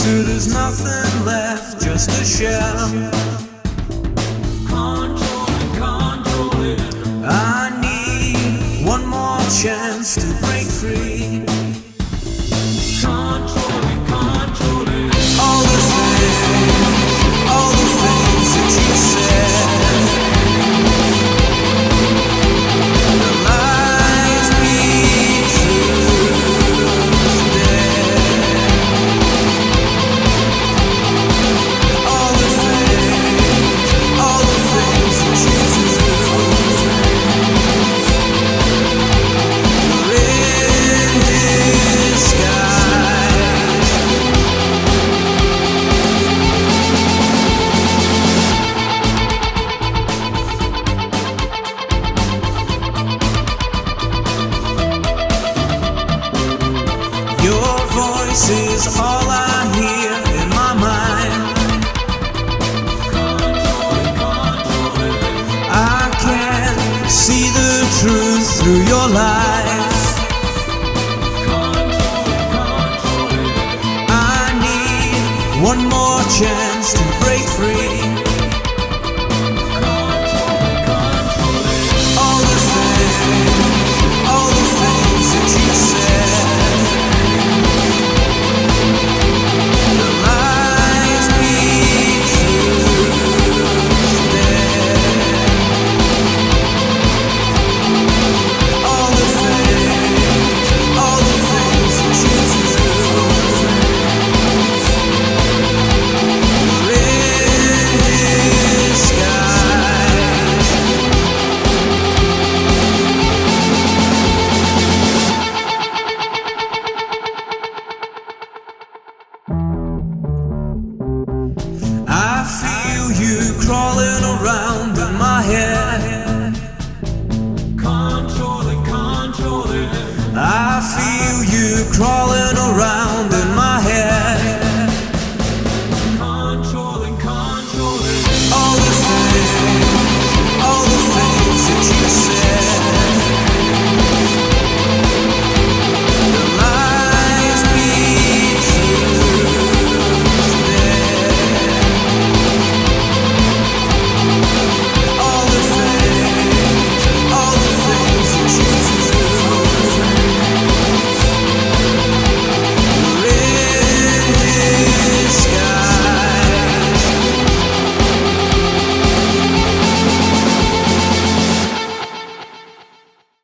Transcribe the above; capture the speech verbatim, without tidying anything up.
till there's nothing left, just a shell. Controlling, controlling. I need one more chance to break free. Controlling, controlling. All the things, all the things that you said, the lies be true instead. All the things, all the things that you do, you're in disguise. Your voice is all I hear in my mind. Controlling, controlling. I can see the truth through your lies. Controlling, controlling. I need one more chance to break free. Controlling, controlling. All the things, all the things that you said, the lies be true instead. All the things, all the things that you do, you're in disguise. I feel you crawling around in my head. Controlling, controlling. I feel you crawling